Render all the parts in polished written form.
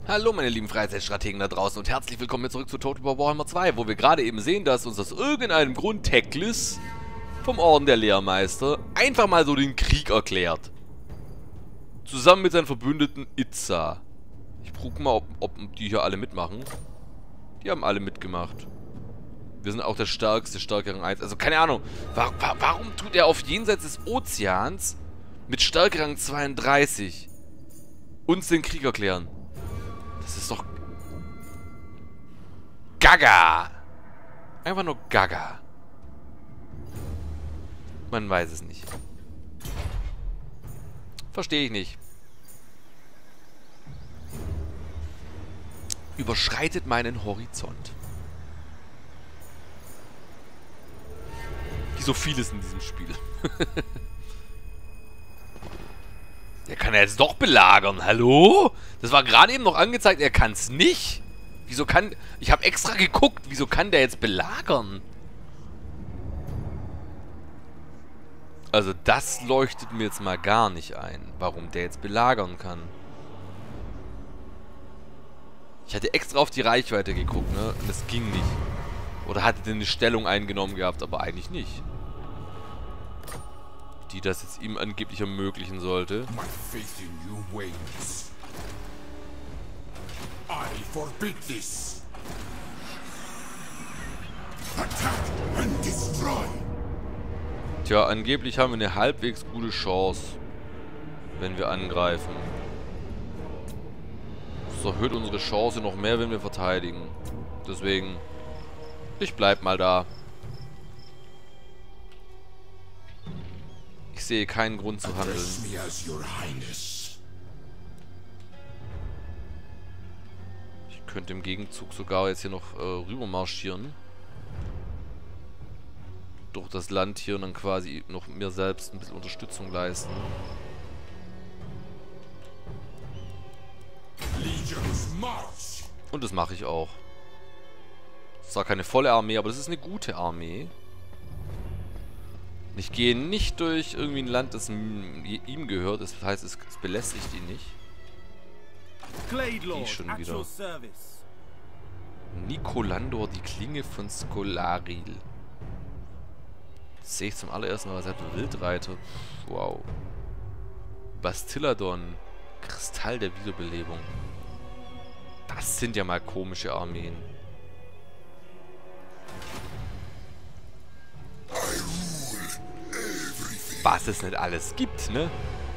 Hallo meine lieben Freizeitstrategen da draußen und herzlich willkommen hier zurück zu Total War Warhammer 2, wo wir gerade eben sehen, dass uns aus irgendeinem Grund Teclis vom Orden der Lehrmeister einfach mal so den Krieg erklärt. Zusammen mit seinen Verbündeten Itza. Ich gucke mal, ob die hier alle mitmachen. Die haben alle mitgemacht. Wir sind auch der stärkste, stärkeren 1. Also keine Ahnung, warum tut er auf jenseits des Ozeans mit Stärkerang 32 uns den Krieg erklären? Das ist doch Gaga. Einfach nur Gaga. Man weiß es nicht. Verstehe ich nicht. Überschreitet meinen Horizont. Wie so vieles in diesem Spiel. Der kann er jetzt doch belagern. Hallo? Das war gerade eben noch angezeigt, er kann es nicht. Wieso kann... Ich habe extra geguckt. Wieso kann der jetzt belagern? Also das leuchtet mir jetzt mal gar nicht ein, warum der jetzt belagern kann. Ich hatte extra auf die Reichweite geguckt, ne? Und es ging nicht. Oder hatte der eine Stellung eingenommen gehabt, aber eigentlich nicht. Die das jetzt ihm angeblich ermöglichen sollte. My faith in you wanes. I forbid this. Attack and destroy. Tja, angeblich haben wir eine halbwegs gute Chance, wenn wir angreifen. Das erhöht unsere Chance noch mehr, wenn wir verteidigen. Deswegen, ich bleib mal da. Ich sehe keinen Grund zu handeln. Ich könnte im Gegenzug sogar jetzt hier noch rüber marschieren. Durch das Land hier und dann quasi noch mir selbst ein bisschen Unterstützung leisten. Und das mache ich auch. Das ist zwar keine volle Armee, aber das ist eine gute Armee. Ich gehe nicht durch irgendwie ein Land, das ihm gehört. Das heißt, es belästigt ihn nicht. Die schon wieder. Nicolandor, die Klinge von Skolaril. Das sehe ich zum allerersten Mal seit Wildreiter. Wow. Bastilladon. Kristall der Wiederbelebung. Das sind ja mal komische Armeen. Was es nicht alles gibt, ne?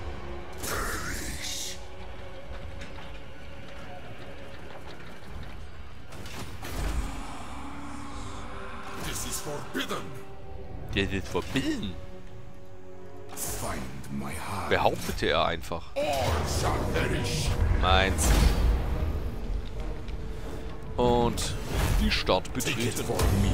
This is forbidden. Der wird verbilden. Find my heart. Behauptete er einfach. All shall perish. Meins. Und die Stadt Take it betreten. for me.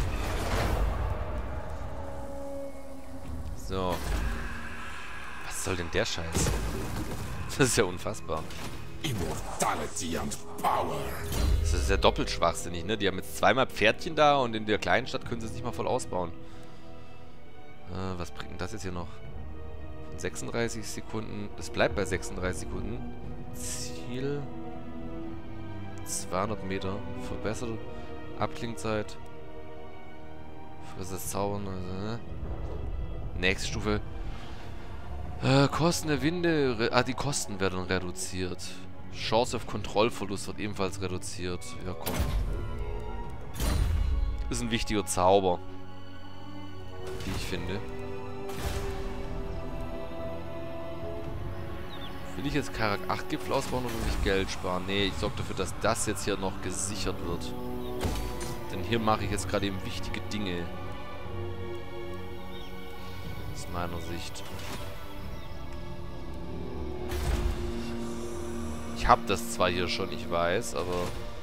So. Was soll denn der Scheiß? Das ist ja unfassbar. Immortality and power. Das ist ja doppelt schwachsinnig, ne? Die haben jetzt zweimal Pferdchen da und in der kleinen Stadt können sie es nicht mal voll ausbauen. Was bringt das jetzt hier noch? 36 Sekunden. Das bleibt bei 36 Sekunden. Ziel. 200 Meter. Verbesserte Abklingzeit. Für das Zaubern. Also, ne? Nächste Stufe. Kosten der Winde. Die Kosten werden reduziert. Chance auf Kontrollverlust wird ebenfalls reduziert. Ja, komm. Ist ein wichtiger Zauber. Wie ich finde. Will ich jetzt Karak 8 Gipfel ausbauen oder will ich Geld sparen? Nee, ich sorge dafür, dass das jetzt hier noch gesichert wird. Denn hier mache ich jetzt gerade eben wichtige Dinge. Aus meiner Sicht. Ich habe das zwar hier schon, ich weiß, aber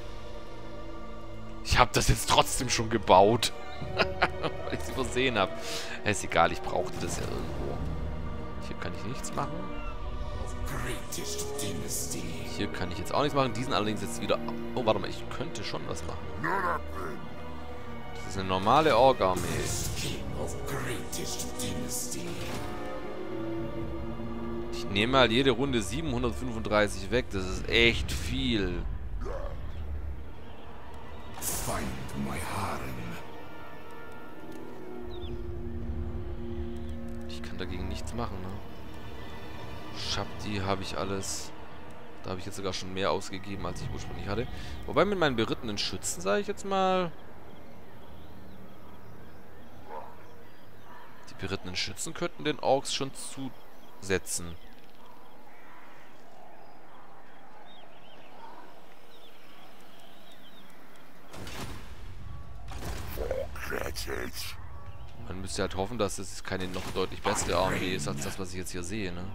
ich habe das jetzt trotzdem schon gebaut. Weil ich es übersehen habe. Ist egal, ich brauchte das ja irgendwo. Hier kann ich nichts machen. Hier kann ich jetzt auch nichts machen. Diesen allerdings jetzt wieder... Oh, warte mal, ich könnte schon was machen. Das ist eine normale Ork-Armee. Ich nehme mal jede Runde 735 weg. Das ist echt viel. Find my harem. Ich kann dagegen nichts machen, ne? Shabdi habe ich alles. Da habe ich jetzt sogar schon mehr ausgegeben, als ich ursprünglich hatte. Wobei mit meinen berittenen Schützen, sage ich jetzt mal... Die berittenen Schützen könnten den Orks schon zusetzen. Man müsste halt hoffen, dass es keine noch deutlich bessere Armee ist, als das, was ich jetzt hier sehe, ne?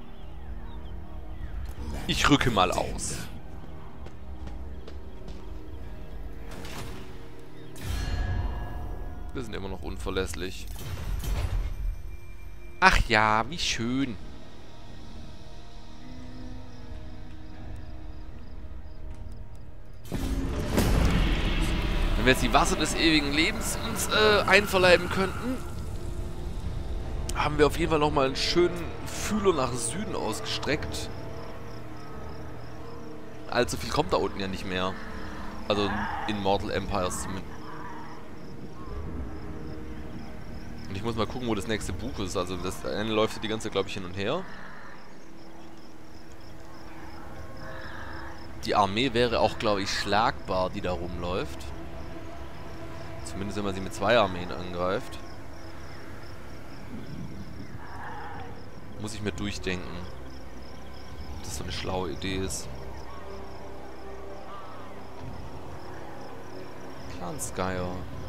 Ich rücke mal aus. Wir sind immer noch unverlässlich. Ach ja, wie schön. Wenn wir jetzt die Wasser des ewigen Lebens uns einverleiben könnten, haben wir auf jeden Fall nochmal einen schönen Fühler nach Süden ausgestreckt. Allzu viel kommt da unten ja nicht mehr. Also in Mortal Empires zumindest. Und ich muss mal gucken, wo das nächste Buch ist. Also das eine läuft die ganze Zeit, glaube ich, hin und her. Die Armee wäre auch, glaube ich, schlagbar, die da rumläuft. Zumindest wenn man sie mit 2 Armeen angreift. Muss ich mir durchdenken, ob das so eine schlaue Idee ist. Clansgeier.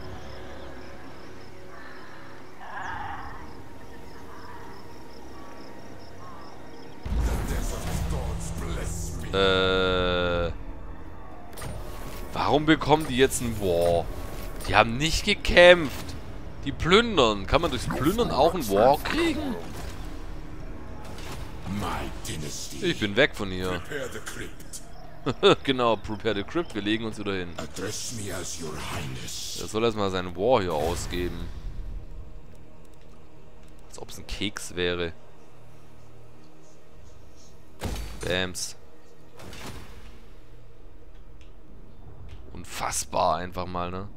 Warum bekommen die jetzt ein War? Die haben nicht gekämpft. Die plündern. Kann man durchs Plündern auch ein War kriegen? Ich bin weg von hier. Genau, prepare the crypt. Wir legen uns wieder hin. Er soll erstmal seinen War hier ausgeben. Als ob es ein Keks wäre. Bams. Unfassbar einfach mal, ne?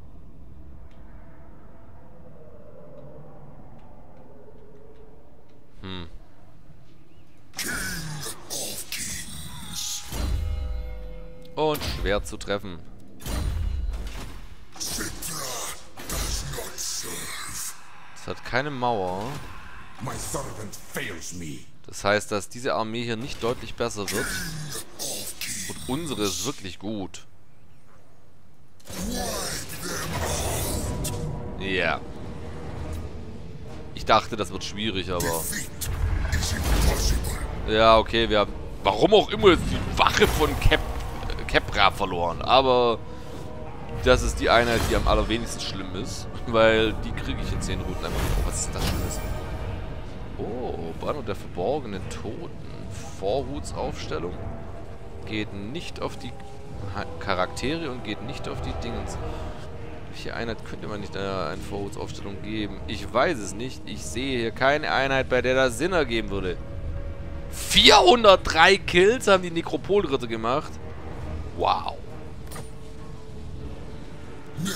Und schwer zu treffen. Es hat keine Mauer. Das heißt, dass diese Armee hier nicht deutlich besser wird. Und unsere ist wirklich gut. Ja. Yeah. Ich dachte, das wird schwierig, aber... Ja, okay, wir haben... Warum auch immer ist die Wache von Kepra verloren. Aber... Das ist die Einheit, die am allerwenigsten schlimm ist. Weil die kriege ich in 10 Routen einfach nicht. Oh, was ist das Schlimmes? Oh, Banner der verborgenen Toten. Vorhutsaufstellung. Geht nicht auf die Charaktere und geht nicht auf die Dingens. Welche Einheit könnte man nicht eine Vorhutsaufstellung geben? Ich weiß es nicht. Ich sehe hier keine Einheit, bei der das Sinn ergeben würde. 403 Kills haben die Nekropolritter gemacht. Wow. Ich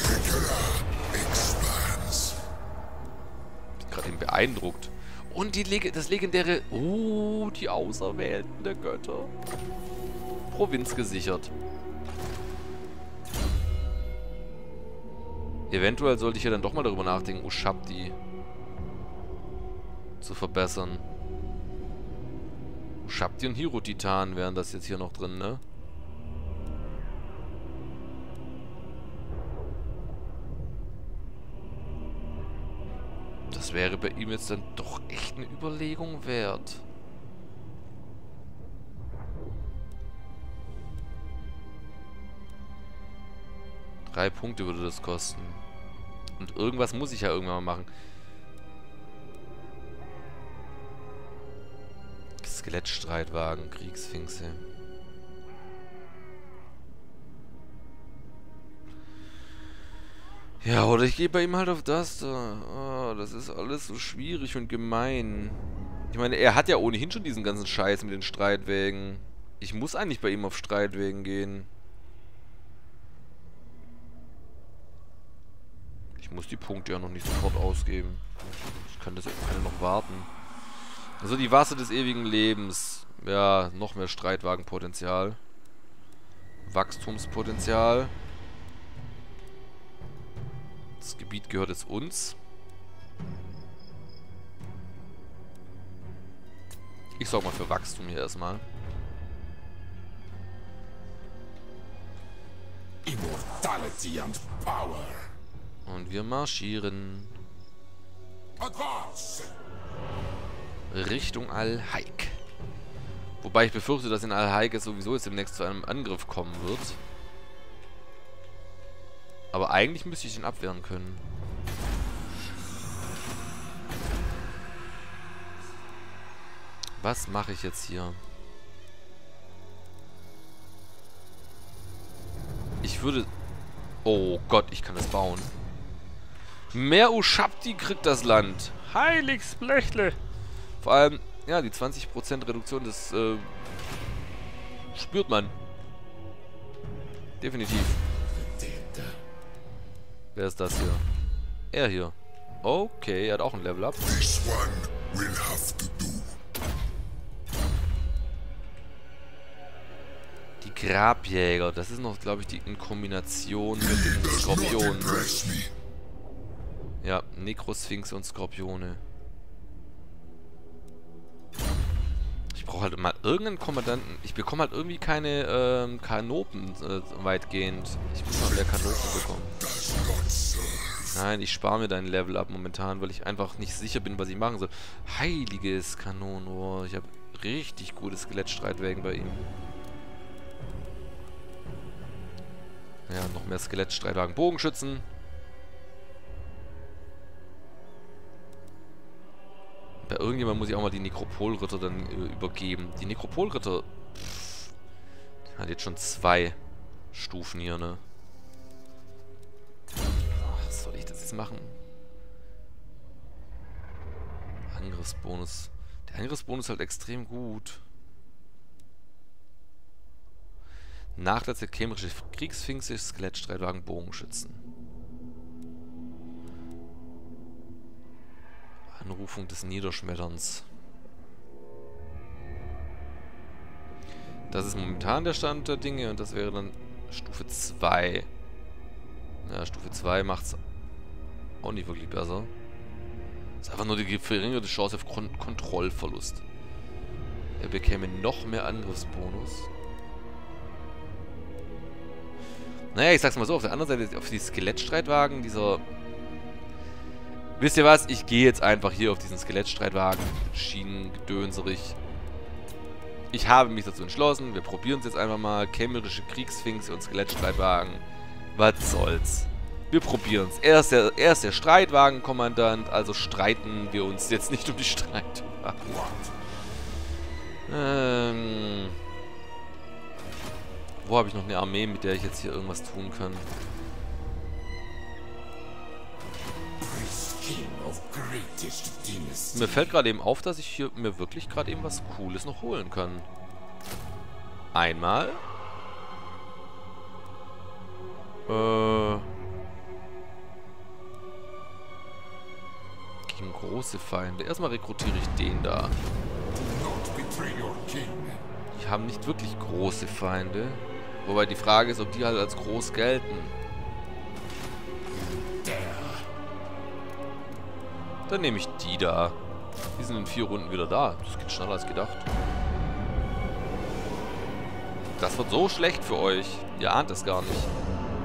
bin gerade eben beeindruckt. Und das legendäre... Oh, die Auserwählten der Götter. Provinz gesichert. Eventuell sollte ich ja dann doch mal darüber nachdenken, Ushabti zu verbessern. Ushabti und Hiro-Titan wären das jetzt hier noch drin, ne? Das wäre bei ihm jetzt dann doch echt eine Überlegung wert. Drei Punkte würde das kosten. Und irgendwas muss ich ja irgendwann mal machen. Skelettstreitwagen, Kriegsfinxe. Ja, oder ich gehe bei ihm halt auf das da. Oh, das ist alles so schwierig und gemein. Ich meine, er hat ja ohnehin schon diesen ganzen Scheiß mit den Streitwägen. Ich muss eigentlich bei ihm auf Streitwägen gehen. Ich muss die Punkte ja noch nicht sofort ausgeben. Ich kann ja noch warten. Also die Wasser des ewigen Lebens. Ja, noch mehr Streitwagenpotenzial. Wachstumspotenzial. Das Gebiet gehört jetzt uns. Ich sorge mal für Wachstum hier erstmal. Immortality and power. Und wir marschieren Advance. Richtung Al-Haik. Wobei ich befürchte, dass in Al-Haik es sowieso jetzt demnächst zu einem Angriff kommen wird. Aber eigentlich müsste ich ihn abwehren können. Was mache ich jetzt hier? Ich würde... Oh Gott, ich kann das bauen. Mer Ushabti kriegt das Land. Heiligs Blechle. Vor allem, ja, die 20% Reduktion, das spürt man. Definitiv. Wer ist das hier? Er hier. Okay, er hat auch ein Level Up. This one will have to do. Die Grabjäger, das ist noch, glaube ich, die in Kombination mit den Skorpionen. Ja, Nekrosphinx und Skorpione. Ich brauche halt mal irgendeinen Kommandanten. Ich bekomme halt irgendwie keine Kanopen weitgehend. Ich muss mal mehr Kanopen bekommen. Nein, ich spare mir dein Level ab momentan, weil ich einfach nicht sicher bin, was ich machen soll. Heiliges Kanonenrohr. Ich habe richtig gute Skelettstreitwägen bei ihm. Ja, noch mehr Skelettstreitwagen. Bogenschützen. Bei irgendjemand muss ich auch mal die Nekropolritter dann übergeben. Die Nekropolritter hat jetzt schon 2 Stufen hier, ne? Ach, was soll ich das jetzt machen? Angriffsbonus. Der Angriffsbonus ist halt extrem gut. Nachlass der kämmerische Kriegssphinxe, Skelettstreitwagen, Bogenschützen. Anrufung des Niederschmetterns. Das ist momentan der Stand der Dinge und das wäre dann Stufe 2. Ja, Stufe 2 macht es auch nicht wirklich besser. Das ist einfach nur die verringerte Chance auf Kontrollverlust. Er bekäme noch mehr Angriffsbonus. Naja, ich sag's mal so, auf der anderen Seite, auf die Skelettstreitwagen, dieser... Wisst ihr was? Ich gehe jetzt einfach hier auf diesen Skelettstreitwagen, Schienengedönserig. Ich habe mich dazu entschlossen, wir probieren es jetzt einfach mal. Kämmerische Kriegssphinx und Skelettstreitwagen. Was soll's? Wir probieren es. Er ist der Streitwagenkommandant, also streiten wir uns jetzt nicht um die Streitwagen. Wo habe ich noch eine Armee, mit der ich jetzt hier irgendwas tun kann? Mir fällt gerade eben auf, dass ich hier mir wirklich gerade eben was Cooles noch holen kann. Einmal. Gegen große Feinde. Erstmal rekrutiere ich den da. Die haben nicht wirklich große Feinde. Wobei die Frage ist, ob die halt als groß gelten. Dann nehme ich die da. Die sind in 4 Runden wieder da. Das geht schneller als gedacht. Das wird so schlecht für euch. Ihr ahnt es gar nicht.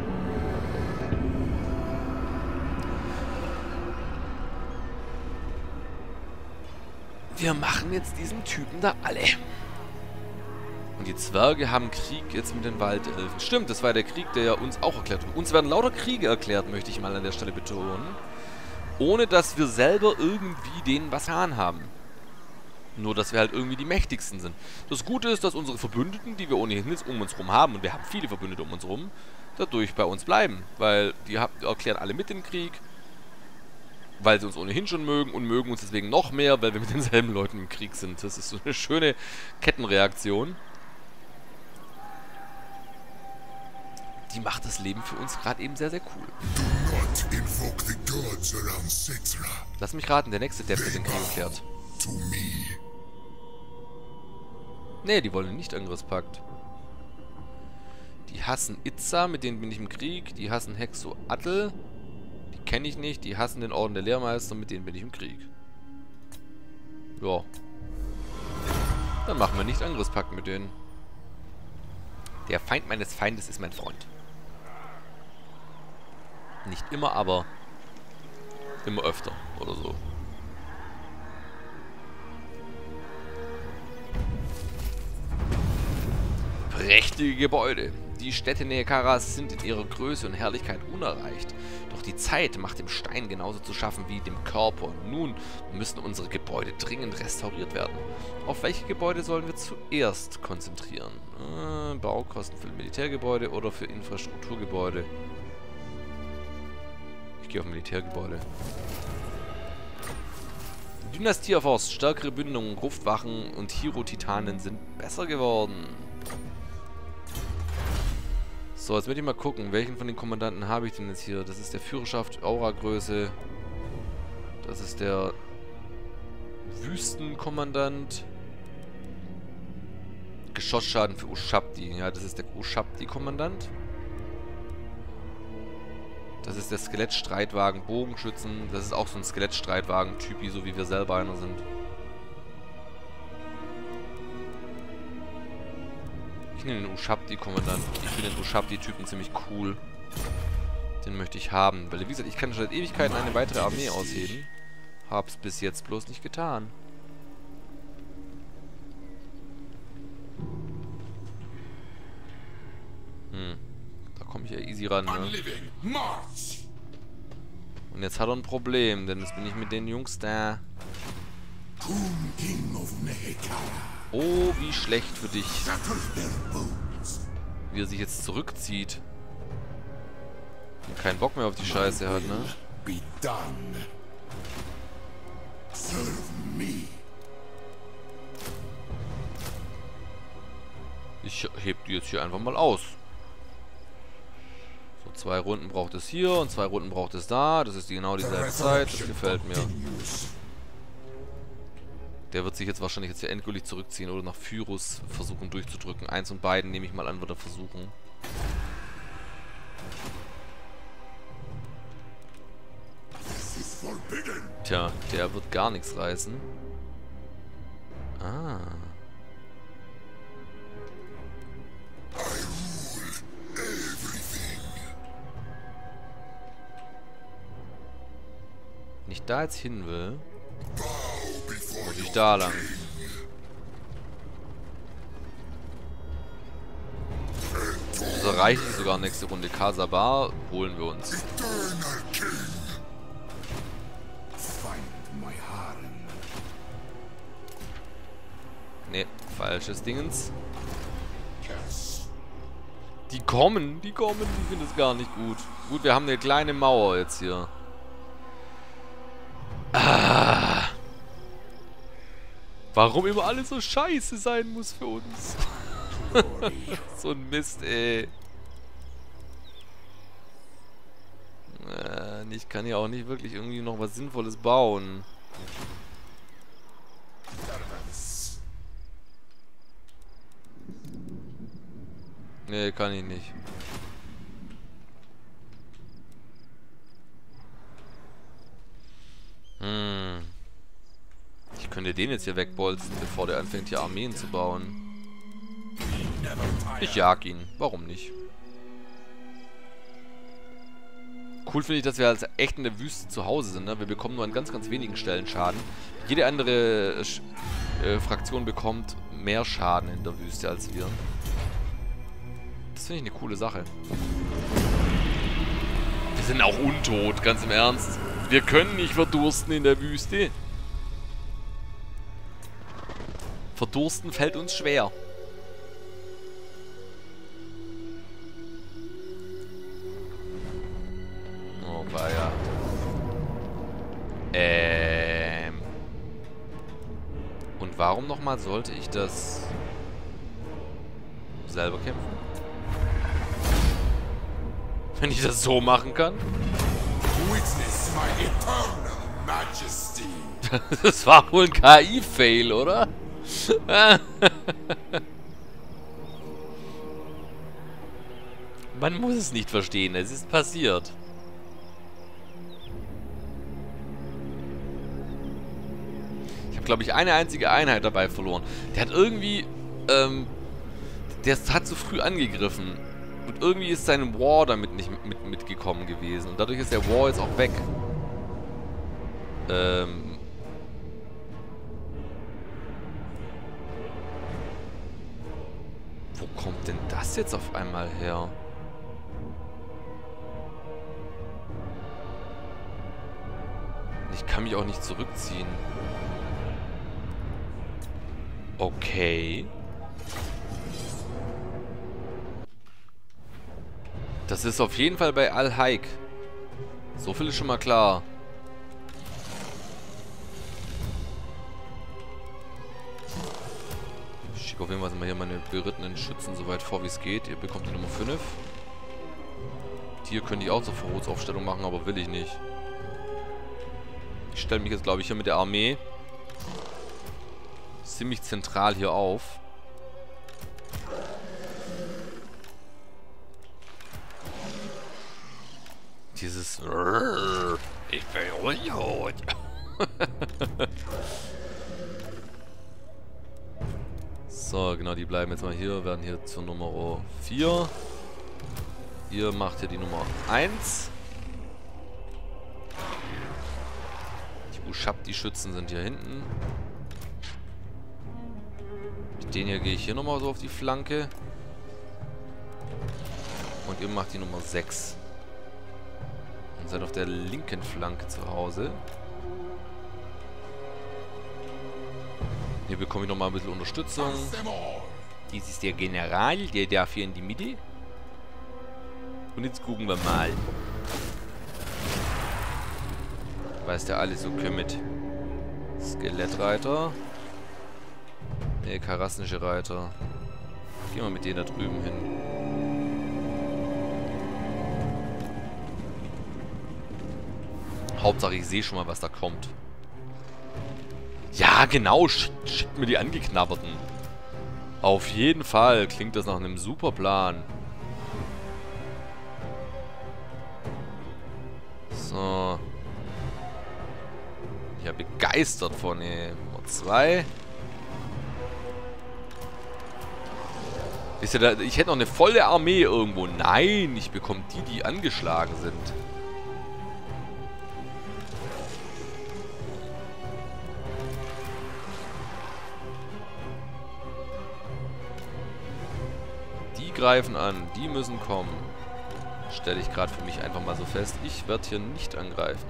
Wir machen jetzt diesen Typen da alle. Und die Zwerge haben Krieg jetzt mit den Waldelfen. Stimmt, das war der Krieg, der ja uns auch erklärt wurde. Uns werden lauter Kriege erklärt, möchte ich mal an der Stelle betonen. Ohne, dass wir selber irgendwie denen was haben. Nur, dass wir halt irgendwie die mächtigsten sind. Das Gute ist, dass unsere Verbündeten, die wir ohnehin jetzt um uns rum haben, und wir haben viele Verbündete um uns rum, dadurch bei uns bleiben. Weil die erklären alle mit den Krieg. weil sie uns ohnehin schon mögen und mögen uns deswegen noch mehr, weil wir mit denselben Leuten im Krieg sind. Das ist so eine schöne Kettenreaktion. Die macht das Leben für uns gerade eben sehr, sehr cool. Not invoke the gods around Cetra. Lass mich raten, der nächste Depp, der den Krieg erklärt. To me. Nee, die wollen nicht Angriffspakt. Die hassen Itza, mit denen bin ich im Krieg. Die hassen Hexoatl. Die kenne ich nicht. Die hassen den Orden der Lehrmeister, mit denen bin ich im Krieg. Ja. Dann machen wir nicht Angriffspakt mit denen. Der Feind meines Feindes ist mein Freund. Nicht immer, aber immer öfter oder so. Prächtige Gebäude. Die Städte Neekaras sind in ihrer Größe und Herrlichkeit unerreicht. Doch die Zeit macht dem Stein genauso zu schaffen wie dem Körper. Nun müssen unsere Gebäude dringend restauriert werden. Auf welche Gebäude sollen wir zuerst konzentrieren? Baukosten für Militärgebäude oder für Infrastrukturgebäude? Ich gehe auf Militärgebäude. Dynastie erforscht. Stärkere Bündungen, Gruftwachen und Hero-Titanen sind besser geworden. So, jetzt möchte ich mal gucken, welchen von den Kommandanten habe ich denn jetzt hier? Das ist der Führerschaft, Aura-Größe. Das ist der Wüstenkommandant. Geschossschaden für Ushabti. Ja, das ist der Ushabti-Kommandant. Das ist der Skelettstreitwagen, Bogenschützen. Das ist auch so ein Skelettstreitwagen-Typi, so wie wir selber einer sind. Ich nehme den Ushabti-Kommandanten. Ich finde den Ushabti-Typen ziemlich cool. Den möchte ich haben. Weil, wie gesagt, ich kann schon seit Ewigkeiten eine weitere Armee ausheben. Hab's bis jetzt bloß nicht getan. Da komme ich ja easy ran, ne? Und jetzt hat er ein Problem, denn jetzt bin ich mit den Jungs da. Oh, wie schlecht für dich. Wie er sich jetzt zurückzieht. Und keinen Bock mehr auf die Scheiße hat, ne? Ich heb die jetzt hier einfach mal aus. So, 2 Runden braucht es hier und 2 Runden braucht es da. Das ist genau dieselbe Zeit. Das gefällt mir. Der wird sich jetzt wahrscheinlich hier endgültig zurückziehen oder nach Pyrrhus versuchen durchzudrücken. Eins und beiden nehme ich mal an, wird er versuchen. Tja, der wird gar nichts reißen. Ah. Wenn ich da jetzt hin will, muss ich da lang. Das erreiche ich sogar nächste Runde. Kasabar holen wir uns. Ne, falsches Dingens. Die kommen, ich finde es gar nicht gut. Gut, wir haben eine kleine Mauer jetzt hier. Ah. Warum immer alles so scheiße sein muss für uns. So ein Mist, ey. Ich kann ja auch nicht wirklich irgendwie noch was Sinnvolles bauen. Nee, kann ich nicht. Ich könnte den jetzt hier wegbolzen, bevor der anfängt, hier Armeen zu bauen. Ich jag ihn. Warum nicht? Cool finde ich, dass wir als echt in der Wüste zu Hause sind. Ne? Wir bekommen nur an ganz, ganz wenigen Stellen Schaden. Jede andere Fraktion bekommt mehr Schaden in der Wüste als wir. Das finde ich eine coole Sache. Wir sind auch untot, ganz im Ernst. Wir können nicht verdursten in der Wüste. Verdursten fällt uns schwer. Oh, weia. warum nochmal sollte ich das selber kämpfen? Wenn ich das so machen kann? Witness my eternal majesty. Das war wohl ein KI-Fail, oder? Man muss es nicht verstehen, es ist passiert. Ich habe, glaube ich, eine einzige Einheit dabei verloren. Der hat irgendwie, der hat zu früh angegriffen. Und irgendwie ist sein War damit nicht mitgekommen gewesen. Und dadurch ist der War jetzt auch weg. Wo kommt denn das jetzt auf einmal her? Ich kann mich auch nicht zurückziehen. Okay. Das ist auf jeden Fall bei Al-Haik. So viel ist schon mal klar. Ich schicke auf jeden Fall mal hier meine berittenen Schützen so weit vor, wie es geht. Ihr bekommt die Nummer 5. Hier könnte ich auch zur Vorratsaufstellung machen, aber will ich nicht. Ich stelle mich jetzt, glaube ich, hier mit der Armee ziemlich zentral hier auf. Dieses ich bin Unjot. So, genau, die bleiben jetzt mal hier, werden hier zur Nummer 4. Ihr macht hier die Nummer 1. Die Ushabti-Schützen sind hier hinten. Mit denen hier gehe ich hier nochmal so auf die Flanke. Und ihr macht die Nummer 6. Und seid auf der linken Flanke zu Hause. Hier bekomme ich nochmal ein bisschen Unterstützung. Dies ist der General, der darf hier in die Mitte. Und jetzt gucken wir mal. Was der alles so kümmert. Skelettreiter. Ne, karasnische Reiter. Gehen wir mit denen da drüben hin. Hauptsache, ich sehe schon mal, was da kommt. Ja, genau. Schickt mir die Angeknabberten. Auf jeden Fall klingt das nach einem super Plan. So. Ja, begeistert von Nummer 2. Wisst ihr, da, ich hätte noch eine volle Armee irgendwo. Nein, ich bekomme die, die angeschlagen sind. Die greifen an, die müssen kommen. Stelle ich gerade für mich einfach mal so fest. Ich werde hier nicht angreifen.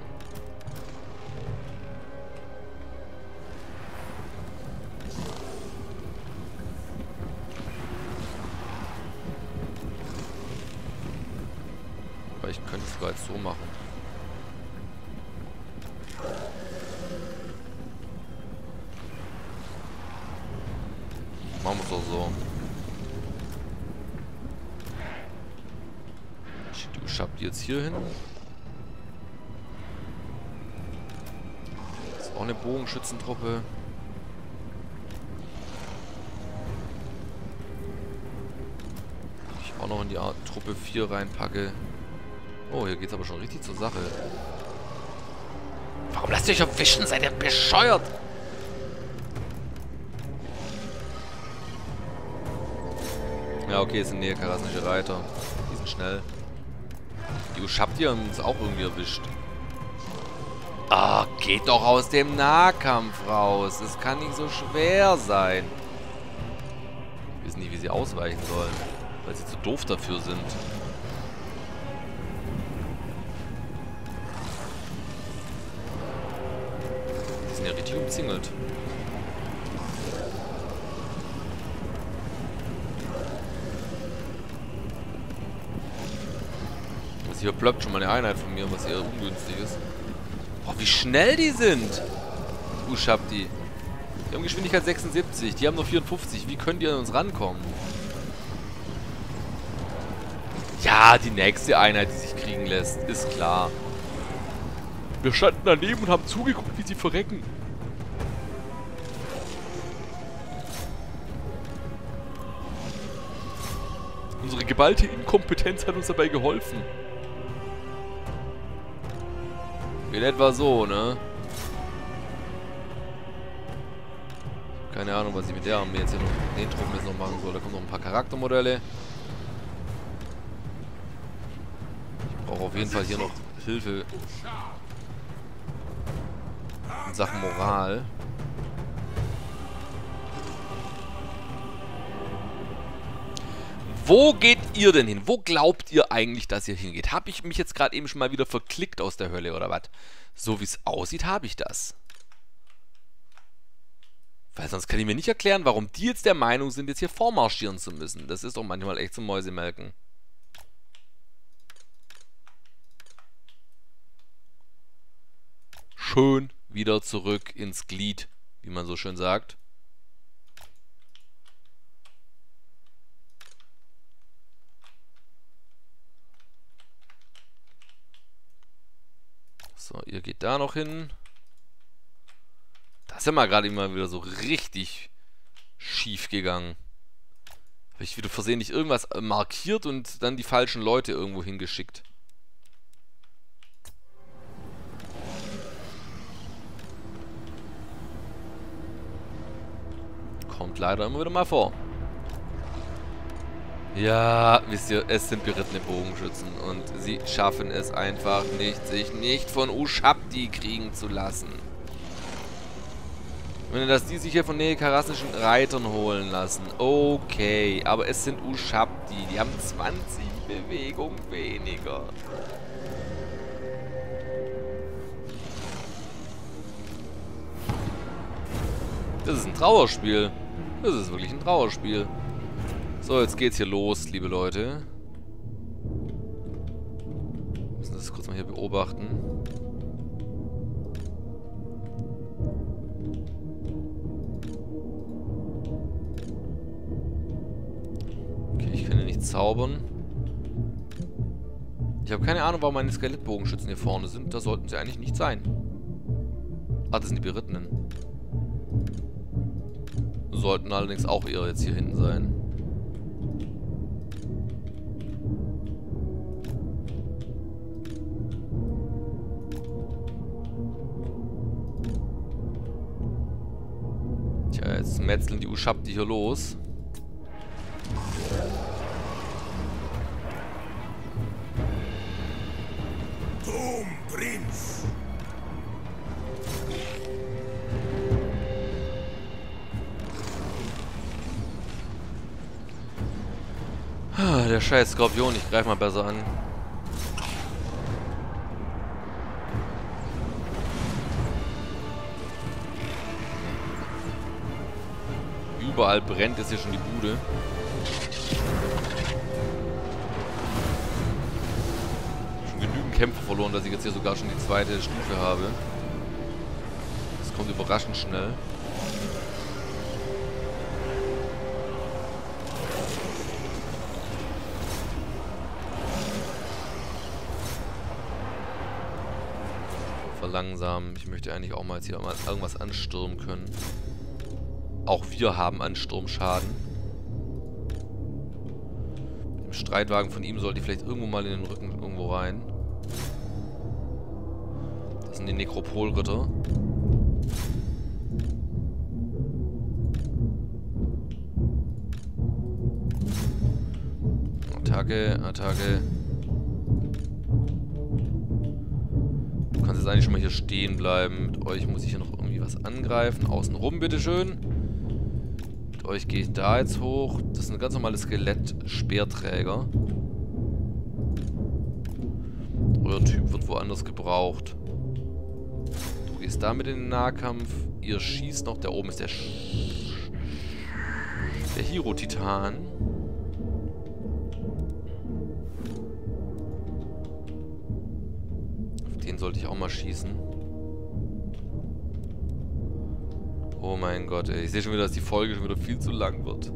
Aber ich könnte es sogar jetzt so machen. Machen wir es doch so. Ich hab die jetzt hier hin. Das ist auch eine Bogenschützentruppe. Ich auch noch in die Truppe 4 reinpacke. Oh, hier geht's aber schon richtig zur Sache. Warum lasst ihr euch erwischen? Seid ihr bescheuert? Ja, okay, es sind näher karasnische Reiter. Die sind schnell. Die Ushabti haben uns auch irgendwie erwischt. Ah, geht doch aus dem Nahkampf raus. Das kann nicht so schwer sein. Ich weiß nicht, wie sie ausweichen sollen. Weil sie zu doof dafür sind. Die sind ja richtig umzingelt. Hier ploppt schon mal eine Einheit von mir, was eher ungünstig ist. Boah, wie schnell die sind! Ushabti. Die haben Geschwindigkeit 76, die haben nur 54. Wie können die an uns rankommen? Ja, die nächste Einheit, die sich kriegen lässt, ist klar. Wir standen daneben und haben zugeguckt, wie sie verrecken. Unsere geballte Inkompetenz hat uns dabei geholfen. In etwa so, ne? Keine Ahnung, was ich mit der Armee jetzt hier noch, den Truppen jetzt noch machen soll. Da kommen noch ein paar Charaktermodelle. Ich brauche auf jeden Fall hier noch Hilfe in Sachen Moral. Wo geht ihr denn hin? Wo glaubt ihr eigentlich, dass ihr hingeht? Habe ich mich jetzt gerade eben schon mal wieder verklickt aus der Hölle oder was? So wie es aussieht, habe ich das. Weil sonst kann ich mir nicht erklären, warum die jetzt der Meinung sind, jetzt hier vormarschieren zu müssen. Das ist doch manchmal echt zum Mäusemelken. Schön wieder zurück ins Glied, wie man so schön sagt. So, ihr geht da noch hin. Das ist ja mal gerade immer wieder so richtig schief gegangen. Habe ich wieder versehentlich irgendwas markiert und dann die falschen Leute irgendwo hingeschickt. Kommt leider immer wieder mal vor. Ja, wisst ihr, es sind berittene Bogenschützen und sie schaffen es einfach nicht, sich nicht von Ushabti kriegen zu lassen. Wenn dass die sich hier von nekarassischen Reitern holen lassen. Okay, aber es sind Ushabti, die haben 20 Bewegung weniger. Das ist ein Trauerspiel. Das ist wirklich ein Trauerspiel. So, jetzt geht's hier los, liebe Leute. Wir müssen das kurz mal hier beobachten. Okay, ich kann hier nicht zaubern. Ich habe keine Ahnung, warum meine Skelettbogenschützen hier vorne sind. Da sollten sie eigentlich nicht sein. Ah, das sind die Berittenen. Sollten allerdings auch eher jetzt hier hinten sein. Tja, jetzt metzeln die Ushabti hier los. Boom, Prinz! Der scheiß Skorpion, ich greif mal besser an. Überall brennt jetzt hier schon die Bude. Schon genügend Kämpfe verloren, dass ich jetzt hier sogar schon die zweite Stufe habe. Das kommt überraschend schnell. Verlangsamen. Ich möchte eigentlich auch mal jetzt hier mal irgendwas anstürmen können. Auch wir haben Ansturmschaden. Im Streitwagen von ihm sollte ich vielleicht irgendwo mal in den Rücken irgendwo rein. Das sind die Nekropolritter. Attacke, Attacke. Du kannst jetzt eigentlich schon mal hier stehen bleiben. Mit euch muss ich hier noch irgendwie was angreifen. Außenrum, bitteschön. Mit euch gehe ich da jetzt hoch. Das sind ganz normale Skelett-Speerträger. Euer Typ wird woanders gebraucht. Du gehst damit in den Nahkampf. Ihr schießt noch. Da oben ist der Hero-Titan. Auf den sollte ich auch mal schießen. Oh mein Gott, ey. Ich sehe schon wieder, dass die Folge schon wieder viel zu lang wird.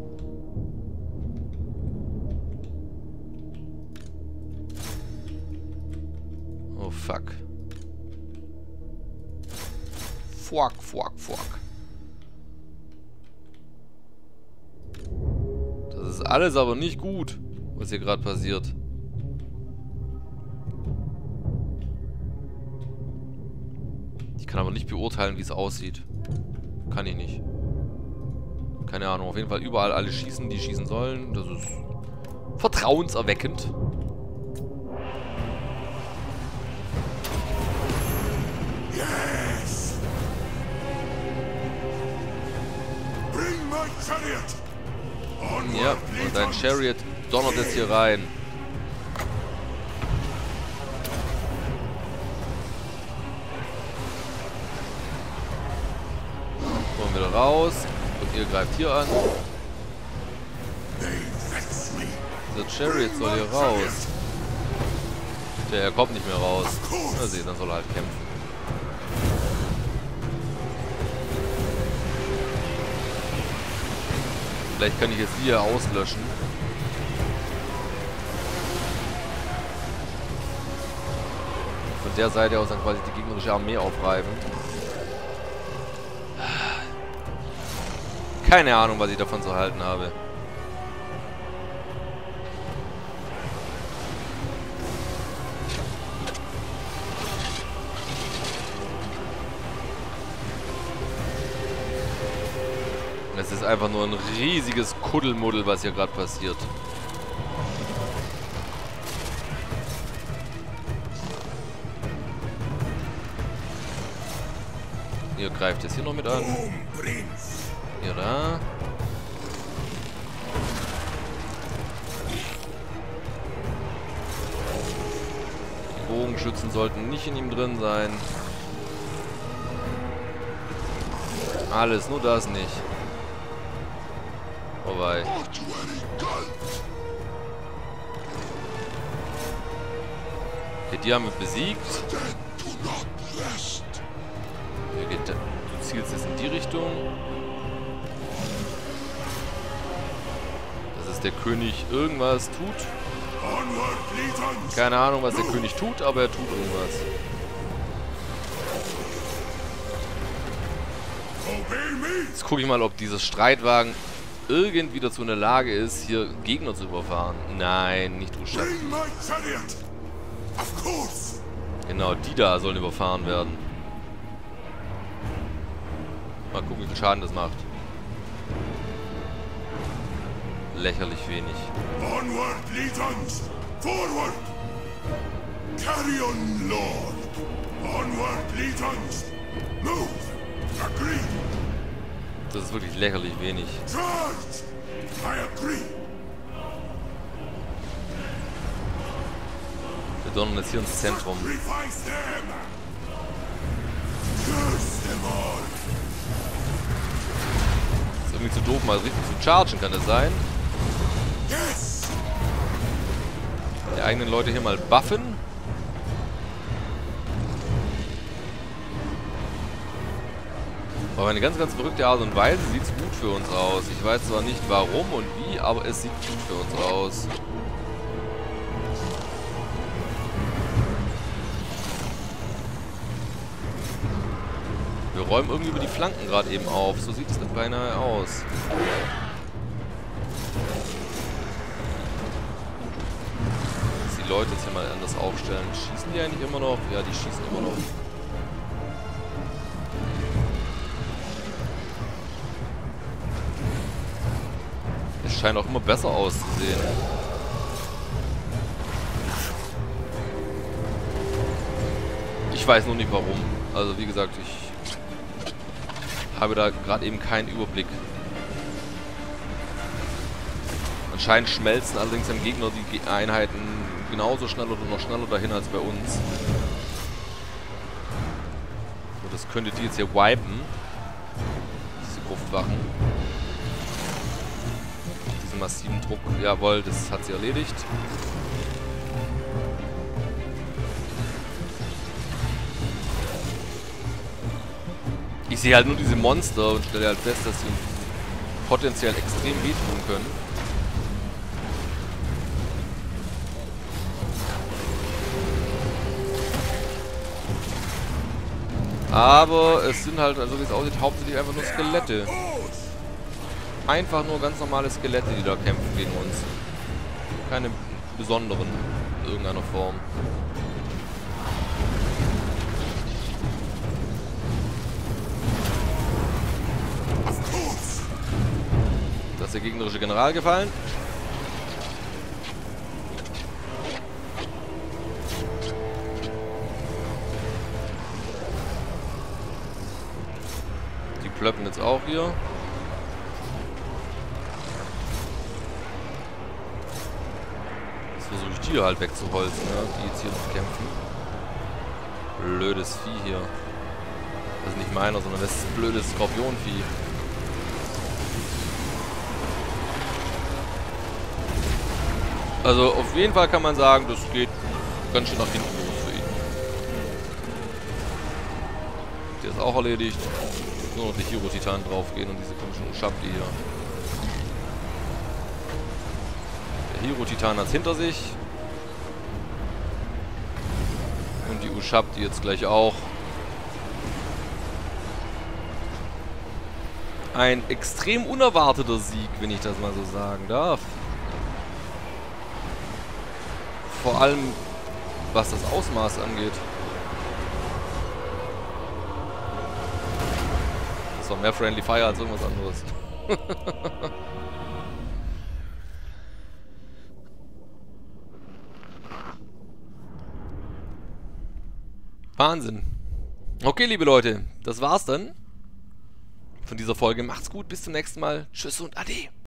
Oh, fuck. Fuck. Das ist alles aber nicht gut, was hier gerade passiert. Ich kann aber nicht beurteilen, wie es aussieht. Kann ich nicht. Keine Ahnung. Auf jeden Fall überall alle schießen, die schießen sollen. Das ist vertrauenserweckend. Yes! Bring my chariot! Onward, Ja, und dein Chariot donnert jetzt hier rein. Kommen wieder raus. Und ihr greift hier an. Der Chariot soll hier raus. Der kommt nicht mehr raus. Na sehen, dann soll er halt kämpfen. Vielleicht kann ich jetzt die hier auslöschen. Von der Seite aus dann quasi die gegnerische Armee aufreiben. Keine Ahnung, was ich davon zu halten habe. Es ist einfach nur ein riesiges Kuddelmuddel, was hier gerade passiert. Ihr greift jetzt hier noch mit an. Hier da. Die Bogenschützen sollten nicht in ihm drin sein. Alles, nur das nicht. Vorbei. Okay, die haben wir besiegt. Hier geht der, du zielst jetzt in die Richtung. Das ist der König irgendwas tut. Keine Ahnung, was der König tut, aber er tut irgendwas. Jetzt gucke ich mal, ob dieses Streitwagen irgendwie dazu in der Lage ist, hier Gegner zu überfahren. Nein, nicht du Schatz. Genau, die da sollen überfahren werden. Mal gucken, wie viel Schaden das macht. Lächerlich wenig. Onward, Legions! Forward! Carry on, Lord! Onward, Legions! Move! Agree! Das ist wirklich lächerlich wenig. Charge! I agree! Wir donnern jetzt hier ins Zentrum. Sacrifice them! Curse them all! Ist irgendwie zu doof, mal richtig zu chargen, kann das sein? Yes! Die eigenen Leute hier mal buffen. Auf eine ganz, ganz verrückte Art und Weise sieht es gut für uns aus. Ich weiß zwar nicht warum und wie, aber es sieht gut für uns aus. Wir räumen irgendwie über die Flanken gerade eben auf. So sieht es dann beinahe aus. Dass die Leute jetzt hier mal anders aufstellen. Schießen die eigentlich immer noch? Ja, die schießen immer noch. Es scheint auch immer besser auszusehen. Ich weiß nur nicht warum. Also wie gesagt, ich habe da gerade eben keinen Überblick. Anscheinend schmelzen allerdings am Gegner die Einheiten genauso schnell oder noch schneller dahin als bei uns. Und das könnte die jetzt hier wipen. Diese Gruftwachen. Diesen massiven Druck. Jawohl, das hat sie erledigt. Ich sehe halt nur diese Monster und stelle halt fest, dass sie uns potenziell extrem wehtun können. Aber es sind halt, also wie es aussieht, hauptsächlich einfach nur Skelette. Einfach nur ganz normale Skelette, die da kämpfen gegen uns. Keine besonderen in irgendeiner Form. Da ist der gegnerische General gefallen. Die plöppen jetzt auch hier. Jetzt versuche ich die halt wegzuholzen, ne? Die jetzt hier noch kämpfen. Blödes Vieh hier. Das ist nicht meiner, sondern das ist ein blödes Skorpionvieh. Also auf jeden Fall kann man sagen, das geht ganz schön nach hinten los für ihn. Der ist auch erledigt. Nur noch die Hero-Titanen draufgehen und diese komischen Ushabti hier. Der Hero-Titan hat es hinter sich. Und die Ushabti jetzt gleich auch. Ein extrem unerwarteter Sieg, wenn ich das mal so sagen darf. Vor allem, was das Ausmaß angeht. Das war mehr Friendly Fire als irgendwas anderes. Wahnsinn. Okay, liebe Leute, das war's dann von dieser Folge. Macht's gut, bis zum nächsten Mal. Tschüss und Ade.